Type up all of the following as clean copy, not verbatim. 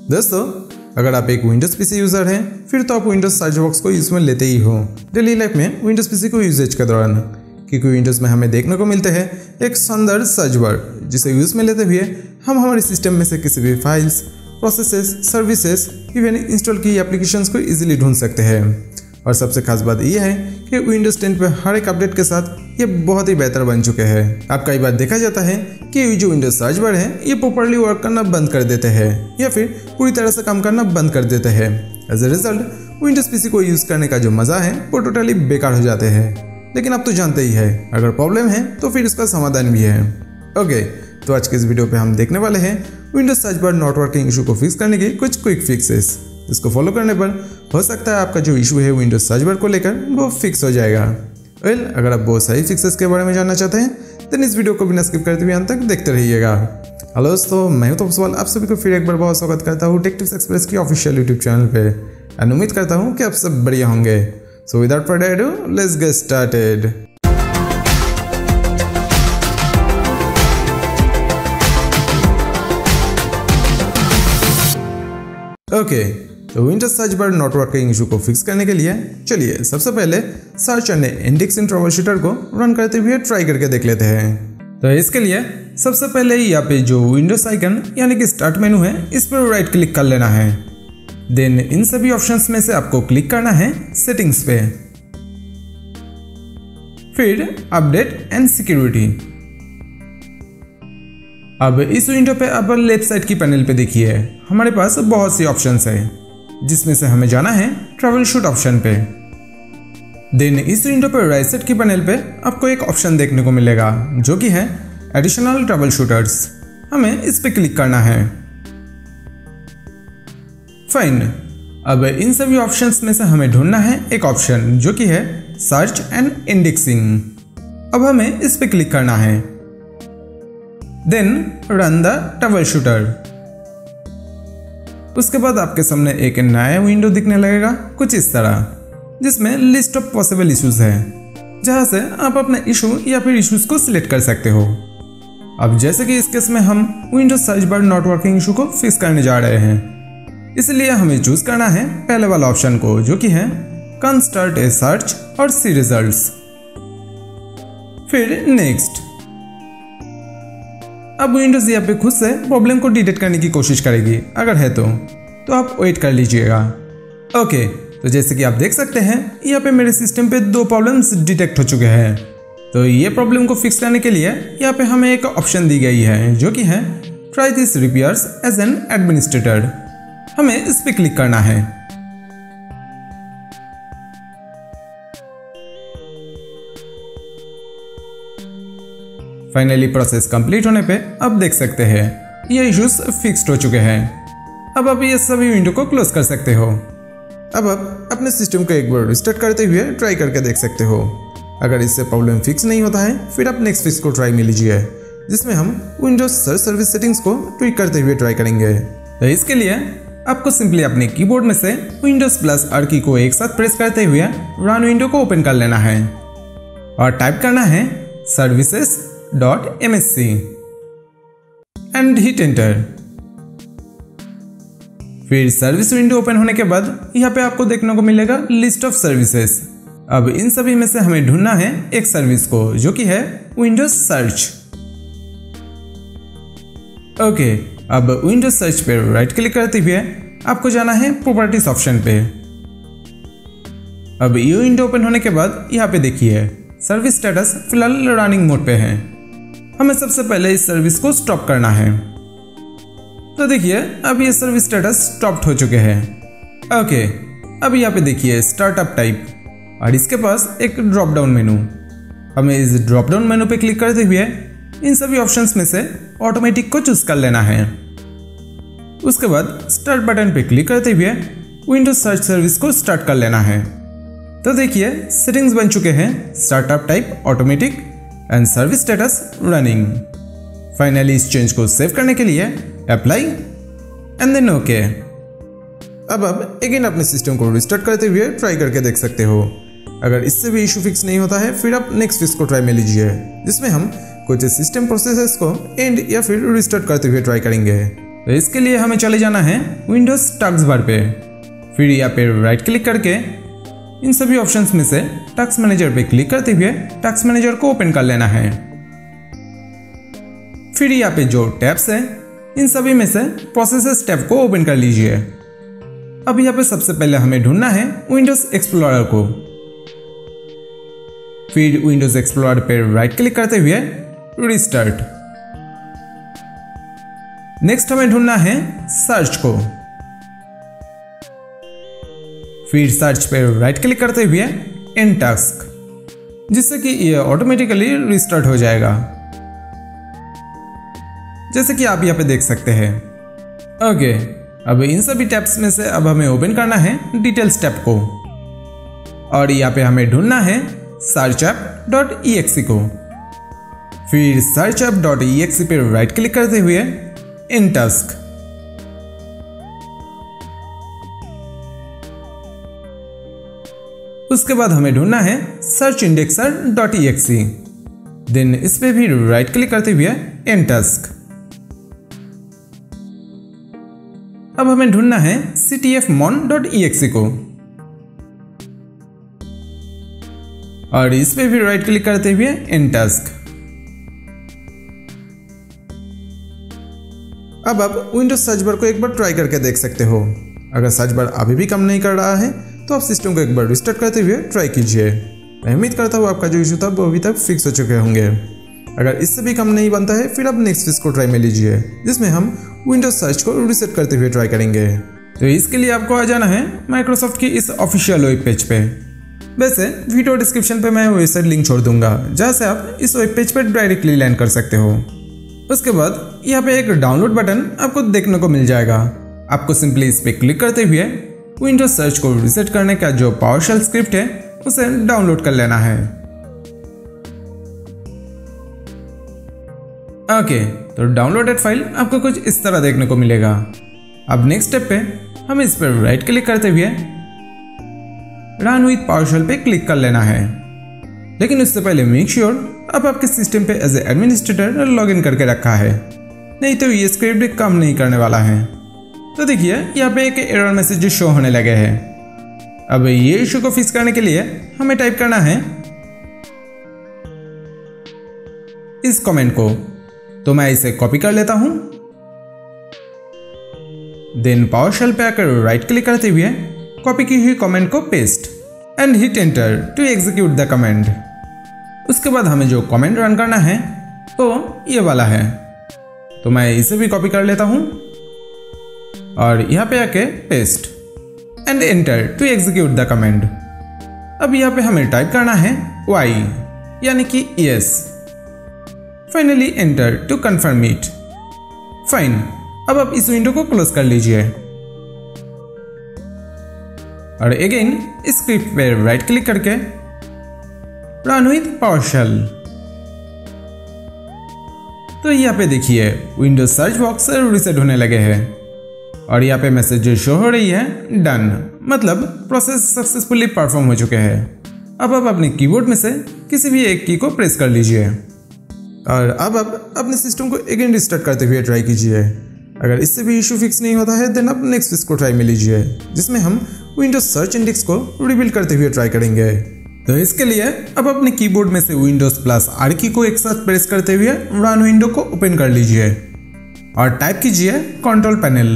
दोस्तों, अगर आप एक विंडोज पीसी यूजर हैं फिर तो आप विंडोज सर्च बॉक्स को यूज में लेते ही हो डेली लाइफ में विंडोज पीसी को यूजेज के दौरान, क्योंकि विंडोज में हमें देखने को मिलते हैं एक शानदार सर्च बार जिसे यूज में लेते हुए हम हमारे सिस्टम में से किसी भी files, processes, services, even install की एप्लीकेशंस को इजीली ढूंढ सकते हैं। और सबसे खास बात यह है कि विंडोज 10 पे हर एक अपडेट के साथ ये बहुत ही बेहतर बन चुके हैं। अब कई बार देखा जाता है कि ये जो विंडोज सर्च बार है ये प्रॉपर्ली वर्क करना बंद कर देते हैं या फिर पूरी तरह से काम करना बंद कर देते हैं। As a result windows PC को यूज करने का जो मजा है वो टोटली बेकार हो जाते हैं। लेकिन अब तो जानते ही है, अगर प्रॉब्लम है तो फिर उसका समाधान भी है। ओके, तो आज के इस वीडियो पे हम देखने वाले हैं windows search bar not working issue को फिक्स करने के कुछ क्विक फिक्सेस। इसको फॉलो करने पर हो सकता है आपका जो इशू है विंडोज सर्च बार को लेकर वो फिक्स हो जाएगा। वेल, अगर आप बहुत सारी फिक्सेस के बारे में जानना चाहते हैं तो इस वीडियो को बिना स्किप करते हुए अंत तक देखते रहिएगा। हेलो दोस्तों, मैं हूं तोफसवाल, आप सभी को फिर एक बार बहुत स्वागत करता हूं टेक टिप्स एक्सप्रेस की ऑफिशियल यूट्यूब चैनल पे। एंड उम्मीद करता हूं कि आप सब बढ़िया होंगे। So without further ado, let's get started. Okay, तो windows search bar not working issue को फिक्स करने के लिए चलिए सबसे पहले search and indexing troubleshooter को रन करते हुए ट्राई करके देख लेते हैं। तो इसके लिए सबसे पहले यहाँ पे जो विंडोज आइकन यानी कि स्टार्ट मेनू है इस पर राइट क्लिक कर लेना है। देन इन सभी ऑप्शंस में से आपको क्लिक करना है सेटिंग्स पे, फिर अपडेट एंड सिक्योरिटी। अब इस विंडो पे आप लेफ्ट साइड की पैनल पे देखिए हमारे पास बहुत सी ऑप्शंस है जिसमें से हमें जाना है ट्रबल शूट ऑप्शन पे। देन इस विंडो पे राइट साइड की पैनल पे आपको एक ऑप्शन देखने को मिलेगा जो कि है एडिशनल ट्रबल शूटर्स। हमें इस पे क्लिक करना है। फाइन, अब इन सभी ऑप्शंस में से हमें ढूंढना है एक ऑप्शन जो कि है सर्च एंड इंडेक्सिंग। अब हमें इस पे क्लिक करना है। Then run the troubleshooter. उसके बाद आपके सामने एक नया विंडो दिखने लगेगा कुछ इस तरह, जिसमें लिस्ट ऑफ पॉसिबल इश्यूज है, जहां से आप अपना इशू या फिर इश्यूज को सिलेक्ट कर सकते हो। अब जैसे कि इस केस में हम windows search bar not working issue को फिक्स करने जा रहे हैं, इसलिए हमें चूज करना है पहले वाला ऑप्शन को जो कि है कैन स्टार्ट ए सर्च और सी रिजल्ट्स। फिर नेक्स्ट। अब विंडोज यहाँ पे खुद से प्रॉब्लम को डिटेक्ट करने की कोशिश करेगी, अगर है तो आप वेट कर लीजिएगा। ओके, तो जैसे कि आप देख सकते हैं यहाँ पे मेरे सिस्टम पे 2 प्रॉब्लम्स डिटेक्ट हो चुके हैं। तो ये प्रॉब्लम को फिक्स करने के लिए यहाँ पे हमें एक ऑप्शन दी गई है जो कि है try this repairs as an administrator. हमें इस पे क्लिक करना है। फाइनली प्रोसेस कंप्लीट होने पे अब देख सकते हैं ये इश्यूज फिक्स्ड हो चुके हैं। अब आप ये सभी विंडो को क्लोज कर सकते हो। अब आप अपने सिस्टम को एक बार रिस्टार्ट करते हुए ट्राई करके देख सकते हो। अगर इससे प्रॉब्लम फिक्स नहीं होता है फिर आप नेक्स्ट फिक्स को ट्राई में लीजिए, जिसमें हम विंडोज सर्च सर्विस सेटिंग्स को ट्विक करते हुए ट्राई करेंगे। तो इसके लिए आपको सिंपली अपने कीबोर्ड में से विंडोज प्लस आर की को एक साथ प्रेस करते हुए रन विंडो को ओपन कर लेना है और टाइप करना है services.msc एंड हिट एंटर। फिर सर्विस विंडो ओपन होने के बाद यहाँ पे आपको देखने को मिलेगा लिस्ट ऑफ सर्विसेज। अब इन सभी में से हमें ढूंढना है एक सर्विस को जो कि है विंडोज सर्च। ओके, अब विंडोज सर्च पे राइट क्लिक करते हुए आपको जाना है प्रॉपर्टीज ऑप्शन पे। अब ये विंडो ओपन होने के बाद यहाँ पे देखिए सर्विस स्टेटस फिलहाल रनिंग मोड पे है। हमें सबसे पहले इस सर्विस को स्टॉप करना है। तो देखिए अब ये सर्विस स्टेटस स्टॉप्ड हो चुके हैं। ओके, अब यहाँ पे देखिए स्टार्टअप टाइप और इसके पास एक ड्रॉप डाउन मेनू। हमें इस ड्रॉप डाउन मेनू पे क्लिक करते हुए इन सभी ऑप्शंस में से ऑटोमेटिक को चूज कर लेना है। उसके बाद स्टार्ट बटन पे क्लिक करते हुए विंडोज सर्च सर्विस को स्टार्ट कर लेना है। तो देखिए सेटिंग्स बन चुके हैं startup type automatic and service status running. Finally इस चेंज को सेव करने के लिए अप्लाई एंड देन ओके। अब आप अगेन अपने सिस्टम को रिस्टार्ट करते हुए ट्राई करके देख सकते हो। अगर इससे भी इशू फिक्स नहीं होता है फिर आप नेक्स्ट फिक्स को ट्राई में लीजिए, जिसमें हम कुछ सिस्टम प्रोसेसेस को एंड या फिर रिस्टार्ट करते हुए ट्राई करेंगे। तो इसके लिए हमें चले जाना है विंडोज टास्क बार पे। फिर यहाँ पे राइट क्लिक करके इन सभी ऑप्शंस में से टास्क मैनेजर पे क्लिक करते हुए टास्क मैनेजर को ओपन कर लेना है। फिर यहाँ पे जो टैब्स है इन सभी में से प्रोसेसेस टैब को ओपन कर लीजिए। अब यहाँ पे सबसे पहले हमें ढूंढना है विंडोज एक्सप्लोरर को। फिर विंडोज एक्सप्लोरर पे राइट क्लिक करते हुए रिस्टार्ट। नेक्स्ट हमें ढूंढना है सर्च को। फिर सर्च पे राइट क्लिक करते हुए एंड टास्क, जिससे कि ये ऑटोमेटिकली रिस्टार्ट हो जाएगा, जैसे कि आप यहाँ पे देख सकते हैं। ओके, अब इन सभी टैब्स में से अब हमें ओपन करना है डिटेल्स टैब को और यहाँ पे हमें ढूंढना है searchup.exe को। फिर searchup.exe पे राइट क्लिक करते हुए इन टास्क। उसके बाद हमें ढूंढना है searchindexer.exe। देन इस पे भी राइट क्लिक करते हुए इन टास्क। अब हमें ढूंढना है ctfmon.exe को और इस पे भी राइट क्लिक करते हुए इन टास्क। अब आप विंडोज सर्च बार को एक बार ट्राई करके देख सकते हो। अगर सर्च बार अभी भी काम नहीं कर रहा है तो आप सिस्टम को एक बार रिस्टार्ट करते हुए ट्राई कीजिए। मैं उम्मीद करता हूँ आपका जो इशू था वो अभी तक फिक्स हो चुके होंगे। अगर इससे भी काम नहीं बनता है फिर आप नेक्स्ट फिक्स को ट्राई में लीजिए, जिसमें हम विंडोज सर्च को रिसेट करते हुए ट्राई करेंगे। तो इसके लिए आपको आ जाना है माइक्रोसॉफ्ट की इस ऑफिशियल वेब पेज पे। वैसे वीडियो डिस्क्रिप्शन पे मैं वेबसाइट लिंक छोड़ दूंगा, जहाँ से आप इस वेब पेज पर डायरेक्टली लैंड कर सकते हो। उसके बाद यहाँ पे एक डाउनलोड बटन आपको देखने को मिल जाएगा। आपको सिंपली इस पे क्लिक करते हुए विंडोज सर्च को रिसेट करने का जो पावरशेल स्क्रिप्ट है उसे डाउनलोड कर लेना है। ओके, तो डाउनलोडेड फाइल आपको कुछ इस तरह देखने को मिलेगा। अब नेक्स्ट स्टेप पे हम इस पर राइट क्लिक करते हुए रन विद पावरशेल पे क्लिक कर लेना है। लेकिन उससे पहले मेक श्योर आप आपके सिस्टम पे as a administrator log in करके रखा है, नहीं तो ये स्क्रिप्ट काम नहीं करने वाला है। तो देखिए यहाँ पे एक एरर मैसेज शो होने लगे हैं। अब ये इशू को फिक्स करने के लिए हमें टाइप करना है इस कमेंट को। तो मैं इसे कॉपी कर लेता हूं। देन पावरशेल पे आकर राइट क्लिक करते हुए कॉपी की हुई कमेंट को paste and hit enter to execute the command. उसके बाद हमें जो कमेंट रन करना है तो ये वाला है, तो मैं इसे भी कॉपी कर लेता हूं और यहाँ पे आके paste and enter to execute the command. अब यहाँ पे हमें टाइप करना है y यानी कि yes। Finally enter to confirm it. Fine, अब आप इस विंडो को क्लोज कर लीजिए और अगेन इस स्क्रिप्ट पे राइट क्लिक करके रन विद पावरशेल। तो यहाँ पे देखिए विंडोज सर्च बॉक्स रिसेट होने लगे हैं और यहाँ पे मैसेज शो हो रही है डन, मतलब प्रोसेस सक्सेसफुली परफॉर्म हो चुके हैं। अब आप अपने कीबोर्ड में से किसी भी एक की को प्रेस कर लीजिए और अब आप अपने सिस्टम को अगेन रिस्टार्ट करते हुए ट्राई कीजिए। अगर इससे भी इशू फिक्स नहीं होता है देन आप नेक्स्ट फिक्स को ट्राई में लीजिए, जिसमें हम विंडोज सर्च इंडेक्स को रिबिल्ड करते हुए ट्राई करेंगे। तो इसके लिए अब अपने कीबोर्ड में से विंडोज प्लस आर की को एक साथ प्रेस करते हुए रन विंडो को ओपन कर लीजिए और टाइप कीजिए control panel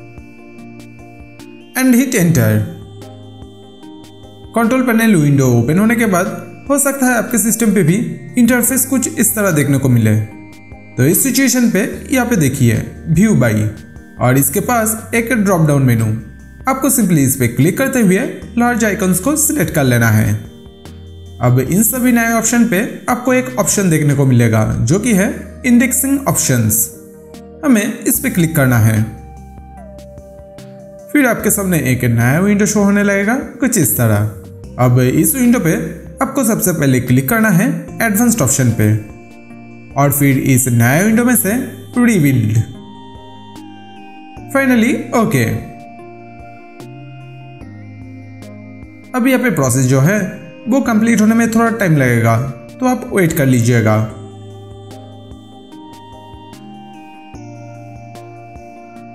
and hit enter. Control panel window open होने के बाद हो सकता है आपके सिस्टम पे भी इंटरफेस कुछ इस तरह देखने को मिले। तो इस सिचुएशन पे यहाँ पे देखिए व्यू बाई और इसके पास एक ड्रॉप डाउन मेनू। आपको सिंपली इस पे क्लिक करते हुए लार्ज आइकन्स को सिलेक्ट कर लेना है। अब इन सभी नए ऑप्शन पे आपको एक ऑप्शन देखने को मिलेगा जो कि है इंडेक्सिंग ऑप्शंस। हमें इस पे क्लिक करना है। फिर आपके सामने एक नया विंडो शो होने लगेगा कुछ इस तरह। अब इस विंडो पे आपको सबसे पहले क्लिक करना है एडवांस्ड ऑप्शन पे और फिर इस नए विंडो में से रीबिल्ड। Finally okay. अब यहाँ पे प्रोसेस जो है वो कंप्लीट होने में थोड़ा टाइम लगेगा, तो आप वेट कर लीजिएगा।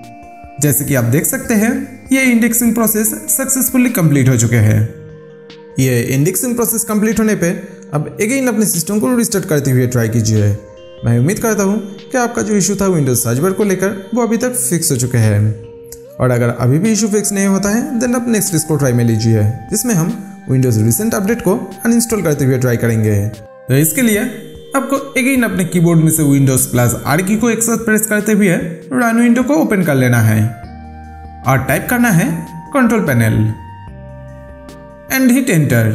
जैसे कि आप देख सकते हैं ये इंडेक्सिंग प्रोसेस सक्सेसफुली कंप्लीट हो चुके हैं। ये इंडेक्सिंग प्रोसेस कंप्लीट होने पे अब अगेन अपने सिस्टम को रिस्टार्ट करते हुए ट्राई कीजिए। मैं उम्मीद करता हूँ कि आपका जो इशू था विंडोज सर्च बार को लेकर वो अभी तक फिक्स हो चुके हैं, और अगर अभी भी इशू फिक्स नहीं होता है देन आप नेक्स्ट इसको ट्राई में लीजिए, जिसमें हम विंडोज रिसेंट अपडेट को अनइंस्टॉल करते हुए ट्राई करेंगे। तो इसके लिए आपको अगेन अपने कीबोर्ड में से विंडोज प्लस आर की को एक साथ प्रेस करते हुए रन विंडो को ओपन कर लेना है और टाइप करना है control panel and hit enter.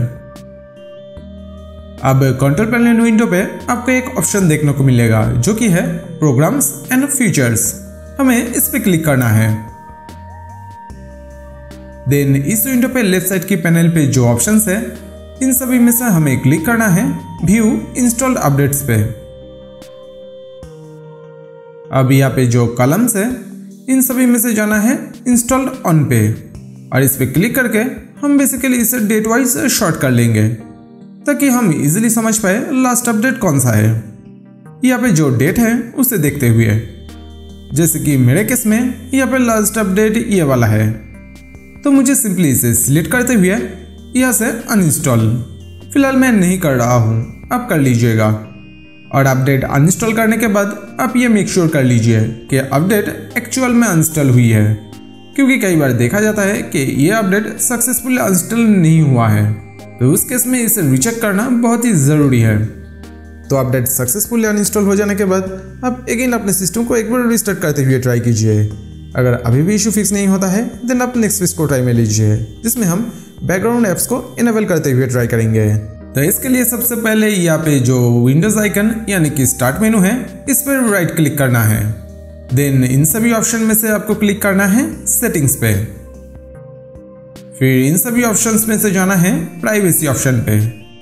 अब कंट्रोल पैनल विंडो पे आपको एक ऑप्शन देखने को मिलेगा जो कि है प्रोग्राम्स एंड फीचर्स। हमें इस पे क्लिक करना है। देन इस विंडो पे लेफ्ट साइड की पैनल पे जो ऑप्शंस है इन सभी में से हमें क्लिक करना है व्यू इंस्टॉल्ड अपडेट्स पे। अब यहाँ पे जो कॉलम्स है इन सभी में से जाना है इंस्टॉल्ड ऑन पे, और इस पे क्लिक करके हम बेसिकली इसे डेट वाइज शॉर्ट कर लेंगे ताकि हम इजीली समझ पाए लास्ट अपडेट कौन सा है। यहाँ पे जो डेट है उसे देखते हुए, जैसे कि मेरे केस में यहाँ पे लास्ट अपडेट ये वाला है, तो मुझे सिंपली इसे सिलेक्ट करते हुए यहाँ से अनइंस्टॉल, फिलहाल मैं नहीं कर रहा हूँ, आप कर लीजिएगा। और अपडेट अनइंस्टॉल करने के बाद आप ये मेक श्योर कर लीजिए कि अपडेट एक्चुअल में अनइंस्टॉल हुई है, क्योंकि कई बार देखा जाता है कि ये अपडेट सक्सेसफुली अनइंस्टॉल नहीं हुआ है, तो उस केस में इसे रीचेक करना बहुत ही ज़रूरी है। तो अपडेट सक्सेसफुली अनइंस्टॉल हो जाने के बाद आप अगेन अपने सिस्टम को एक बार रिस्टार्ट करते हुए ट्राई कीजिए। अगर अभी भी इशू फिक्स नहीं होता है देन आप नेक्स्ट स्विच को ट्राई में लीजिए, जिसमें हम बैकग्राउंड ऐप्स को इनेबल करते हुए ट्राई करेंगे। तो इसके लिए सबसे पहले यहाँ पे जो विंडोज आइकन यानी कि स्टार्ट मेनू है इस पर राइट क्लिक करना है। देन इन सभी ऑप्शन में से आपको क्लिक करना है सेटिंग्स पे, फिर इन सभी ऑप्शंस में से जाना है प्राइवेसी ऑप्शन पे।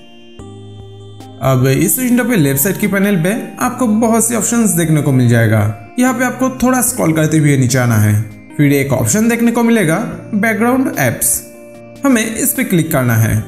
अब इस विंडो पे लेफ्ट साइड की पैनल पे आपको बहुत सी ऑप्शंस देखने को मिल जाएगा। यहाँ पे आपको थोड़ा स्क्रॉल करते हुए नीचे आना है, फिर एक ऑप्शन देखने को मिलेगा बैकग्राउंड एप्स, हमें इस पे क्लिक करना है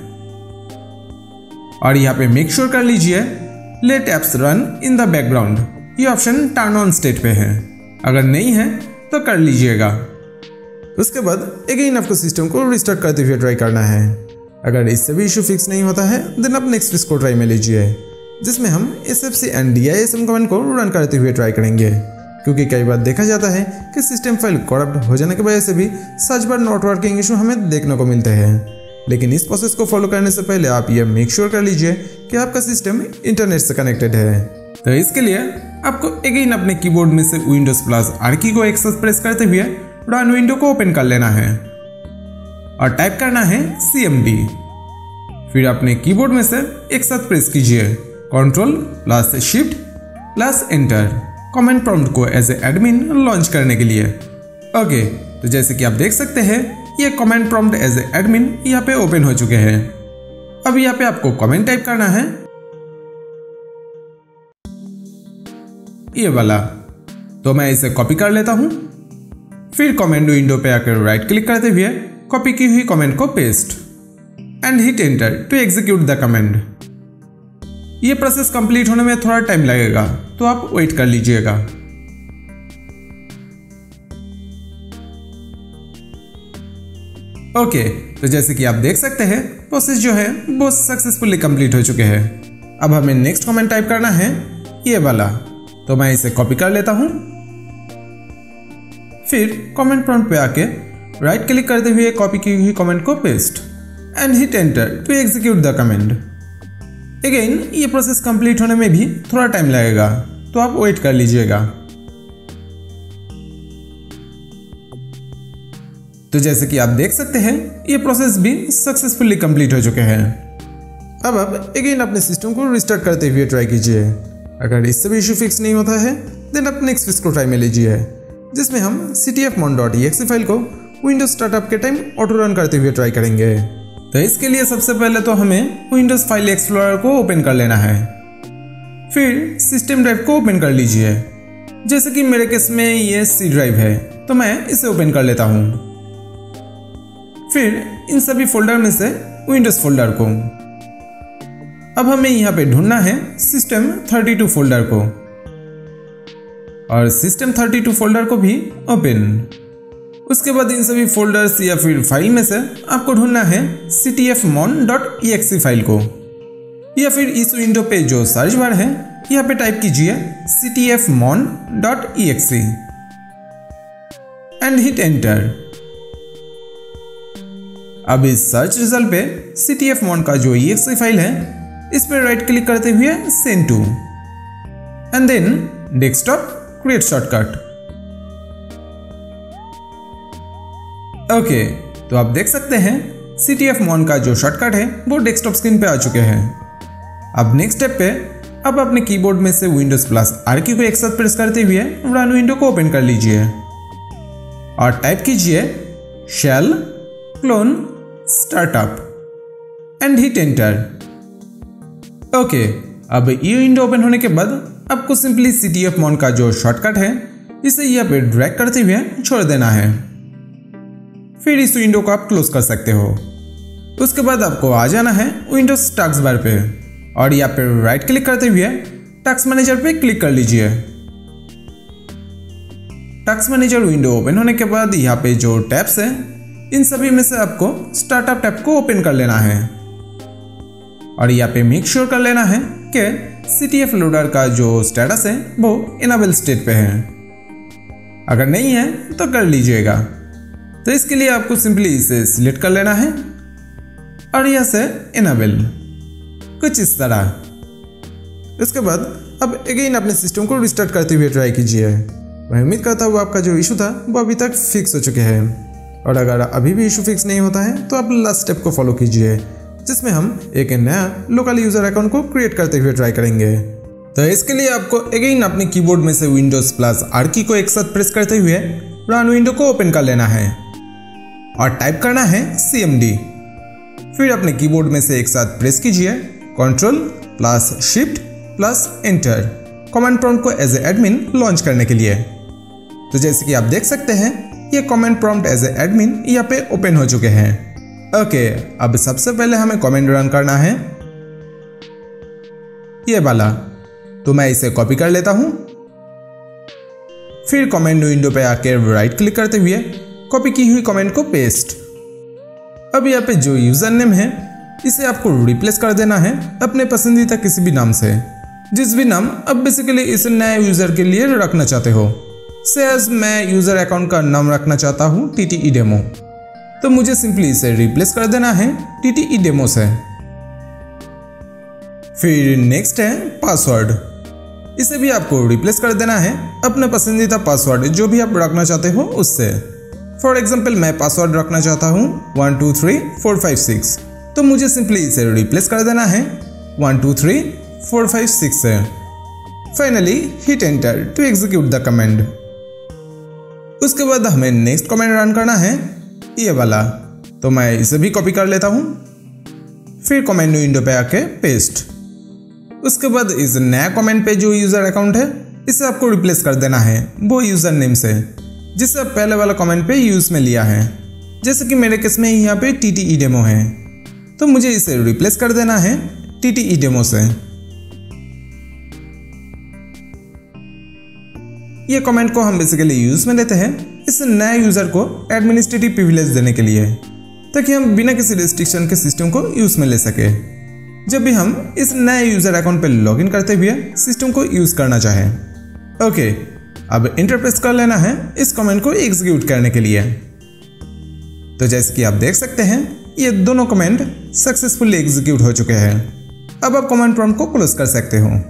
और यहाँ पे मेक श्योर कर लीजिए let apps run in the background, ये ऑप्शन टर्न ऑन स्टेट पे है, अगर नहीं है तो कर लीजिएगा। उसके बाद अगेन आपको सिस्टम को रिस्टार्ट करते हुए ट्राई करना है। अगर इससे भी इशू फिक्स नहीं होता है देन आप नेक्स्ट स्विच को ट्राई में लीजिए, जिसमें हम SFC एंड DISM कमांड को रन करते हुए ट्राई करेंगे, क्योंकि कई बार देखा जाता है कि सिस्टम फाइल करप्ट हो जाने की वजह से भी search bar not working issue हमें देखने को मिलते हैं। लेकिन इस प्रोसेस को फॉलो करने से पहले आप ये मेक श्योर कर लीजिए कि आपका सिस्टम इंटरनेट से कनेक्टेड है। तो इसके लिए आपको अगेन अपने कीबोर्ड में से विंडोज प्लस आर की को एक साथ प्रेस करते हुए रन विंडो को ओपन कर लेना है और टाइप करना है CMD। फिर अपने कीबोर्ड में से एक साथ प्रेस कीजिए control plus shift plus enter command prompt को एज ए एडमिन लॉन्च करने के लिए। ओके, तो जैसे कि आप देख सकते हैं ये command prompt as a admin यहाँ पे ओपन हो चुके हैं। अब यहाँ पे आपको कमेंट टाइप करना है ये वाला, तो मैं इसे कॉपी कर लेता हूँ। फिर कमेंट विंडो पे आकर राइट क्लिक करते हुए कॉपी की हुई कमेंट को paste and hit enter to execute the comment. ये प्रोसेस कंप्लीट होने में थोड़ा टाइम लगेगा, तो आप वेट कर लीजिएगा। ओके, तो जैसे कि आप देख सकते हैं प्रोसेस जो है वो सक्सेसफुली कंप्लीट हो चुके हैं। अब हमें नेक्स्ट कमेंट टाइप करना है ये वाला, तो मैं इसे कॉपी कर लेता हूं। फिर कमेंट प्रॉम्प्ट पे आके राइट क्लिक करते हुए कॉपी की हुई कमेंट को paste and hit enter to execute the comment. Again ये प्रोसेस कंप्लीट होने में भी थोड़ा टाइम लगेगा, तो आप वेट कर लीजिएगा। तो जैसे कि आप देख सकते हैं ये प्रोसेस भी सक्सेसफुली कंप्लीट हो चुके हैं। अब आप अगेन अपने सिस्टम को रिस्टार्ट करते हुए ट्राई कीजिए। अगर इससे भी इशू फिक्स नहीं होता है देन आप नेक्स्ट स्विच को ट्राई में लीजिए, जिसमें हम ctfmon.exe फाइल को विंडोज स्टार्टअप के टाइम ऑटो रन करते हुए ट्राई करेंगे। तो इसके लिए सबसे पहले तो हमें विंडोज फाइल एक्सप्लोरर को ओपन कर लेना है। फिर सिस्टम ड्राइव को ओपन कर लीजिए। जैसे कि मेरे केस में ये C ड्राइव है, तो मैं इसे ओपन कर लेता हूँ। फिर इन सभी फोल्डर में से विंडोज फोल्डर को, अब हमें यहाँ पे ढूंढना है सिस्टम 32 फोल्डर को, और सिस्टम 32 फोल्डर को भी ओपन। उसके बाद इन सभी फोल्डर्स या फिर फाइल में से आपको ढूंढना है ctfmon.exe फाइल को, या फिर इस विंडो पे जो सर्च बार है यहाँ पे टाइप कीजिए ctfmon.exe एंड हिट एंटर। अब इस सर्च रिजल्ट पे ctfmon का जो exe फाइल है इस पर राइट क्लिक करते हुए send to and then desktop create shortcut. Okay, तो आप देख सकते हैं ctfmon का जो शॉर्टकट है वो डेस्कटॉप स्क्रीन पे आ चुके हैं। अब नेक्स्ट स्टेप पे अब अपने कीबोर्ड में से Windows+R की को एक साथ प्रेस करते हुए रन विंडो को ओपन कर लीजिए और टाइप कीजिए shell colon startup and hit enter. Okay, अब ये विंडो ओपन होने के बाद आपको सिंपली ctfmon का जो शॉर्टकट है इसे यहाँ पे ड्रैग करते हुए छोड़ देना है। फिर इस विंडो को आप क्लोज कर सकते हो। उसके बाद आपको आ जाना है विंडोज टास्क बार पे और यहाँ पे राइट क्लिक करते हुए टास्क मैनेजर पे क्लिक कर लीजिए। टास्क मैनेजर विंडो ओपन होने के बाद यहाँ पे जो टैब्स है इन सभी में से आपको स्टार्टअप टैब को ओपन कर लेना है और यहाँ पे मेक श्योर कर लेना है कि CTF लोडर का जो स्टेटस है वो इनेबल स्टेट पे है। अगर नहीं है तो कर लीजिएगा। तो इसके लिए आपको सिंपली इसे सिलेक्ट कर लेना है और यहाँ से इनेबल कुछ इस तरह। इसके बाद अब अगेन अपने सिस्टम को रिस्टार्ट करते हुए ट्राई कीजिए। मैं उम्मीद करता हूँ आपका जो इशू था वो अभी तक फिक्स हो चुके हैं और अगर अभी भी इशू फिक्स नहीं होता है तो आप लास्ट स्टेप को फॉलो कीजिए जिसमें हम एक नया लोकल यूजर अकाउंट को क्रिएट करते हुए ट्राई करेंगे। तो इसके लिए आपको अगेन अपने कीबोर्ड में से Windows+R की को एक साथ प्रेस करते हुए रन विंडो को ओपन कर लेना है और टाइप करना है cmd। फिर अपने कीबोर्ड में से एक साथ प्रेस कीजिए Ctrl+Shift+Enter कमांड प्रॉम्प्ट को एज ए एडमिन लॉन्च करने के लिए। तो जैसे कि आप देख सकते हैं ये command prompt as a admin यहाँ पे ओपन हो चुके हैं। ओके, अब सबसे पहले हमें कमेंट रन करना है ये वाला, तो मैं इसे कॉपी कर लेता हूं। फिर कमेंट विंडो पे आकर राइट क्लिक करते हुए कॉपी की हुई कमेंट को पेस्ट। अब यहाँ पे जो यूजर नेम है इसे आपको रिप्लेस कर देना है अपने पसंदीदा किसी भी नाम से, जिस भी नाम आप बेसिकली इस नए यूजर के लिए रखना चाहते हो। सेज मैं यूजर अकाउंट का नाम रखना चाहता हूँ TTE डेमो, तो मुझे सिंपली इसे रिप्लेस कर देना है TTE डेमो से। फिर नेक्स्ट है पासवर्ड, इसे भी आपको रिप्लेस कर देना है अपना पसंदीदा पासवर्ड जो भी आप रखना चाहते हो उससे। फॉर एग्जाम्पल मैं पासवर्ड रखना चाहता हूँ 123456, तो मुझे सिंपली इसे रिप्लेस कर देना है 123456 से। Finally hit enter to execute the command. उसके बाद हमें नेक्स्ट कमांड रन करना है ये वाला, तो मैं इसे भी कॉपी कर लेता हूँ। फिर कमांड विंडो पे आके पेस्ट। उसके बाद इस नया कमेंट पे जो यूजर अकाउंट है इसे आपको रिप्लेस कर देना है वो यूजर नेम से जिसे आप पहले वाला कमेंट पे यूज में लिया है। जैसे कि मेरे केस में यहाँ पे TTE डेमो है, तो मुझे इसे रिप्लेस कर देना है TTE डेमो से। ये कमेंट को हम बेसिकली यूज में लेते हैं इस नए यूजर को एडमिनिस्ट्रेटिव प्रिविलेज देने के लिए, ताकि हम बिना किसी रिस्ट्रिक्शन के सिस्टम को यूज में ले सके जब भी हम इस नए यूजर अकाउंट पे लॉगिन करते हुए सिस्टम को यूज करना चाहें। ओके, अब एंटर प्रेस कर लेना है इस कमेंट को एग्जीक्यूट करने के लिए। तो जैसे कि आप देख सकते हैं ये दोनों कमेंट सक्सेसफुली एग्जीक्यूट हो चुके हैं। अब आप कमांड प्रॉम्प्ट को क्लोज कर सकते हो।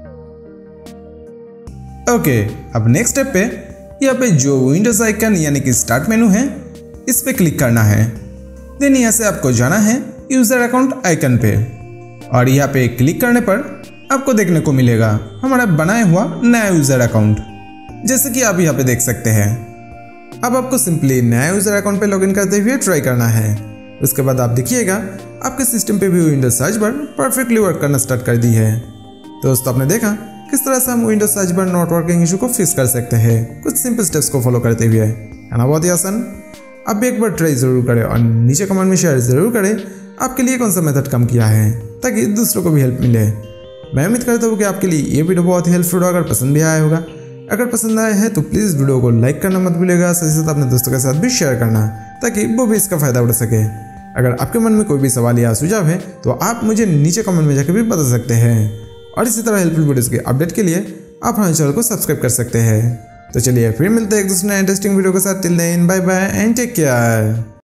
ओके, अब नेक्स्ट स्टेप पे यहाँ पे जो विंडोज आइकन यानी कि स्टार्ट मेनू है इस पे क्लिक करना है। देन यहाँ से आपको जाना है यूजर अकाउंट आइकन पे और यहाँ पे क्लिक करने पर आपको देखने को मिलेगा हमारा बनाया हुआ नया यूजर अकाउंट, जैसे कि आप यहाँ पे देख सकते हैं। अब आपको सिंपली नया यूजर अकाउंट पे लॉगिन करते हुए ट्राई करना है। उसके बाद आप देखिएगा आपके सिस्टम पे भी windows search bar perfectly work करना स्टार्ट कर दी है। तो दोस्तों आपने देखा किस तरह से हम windows search bar not working issue को फिक्स कर सकते हैं कुछ सिंपल स्टेप्स को फॉलो करते हुए, है ना? बहुत ही आसान। आप भी एक बार ट्राई जरूर करें और नीचे कमेंट में शेयर जरूर करें आपके लिए कौन सा मेथड काम किया है, ताकि दूसरों को भी हेल्प मिले। मैं उम्मीद करता हूँ कि आपके लिए ये वीडियो बहुत ही हेल्पफुल अगर पसंद भी आया होगा। अगर पसंद आया है तो प्लीज़ वीडियो को लाइक करना मत भूलिएगा, साथ ही साथ अपने दोस्तों के साथ भी शेयर करना ताकि वो भी इसका फ़ायदा उठा सके। अगर आपके मन में कोई भी सवाल या सुझाव है तो आप मुझे नीचे कमेंट में जाकर भी बता सकते हैं, और इसी तरह हेल्पफुल वीडियोज़ के अपडेट के लिए आप हमारे चैनल को सब्सक्राइब कर सकते हैं। तो चलिए फिर मिलते हैं एक दूसरे इंटरेस्टिंग वीडियो के साथ। Till then bye bye and take care.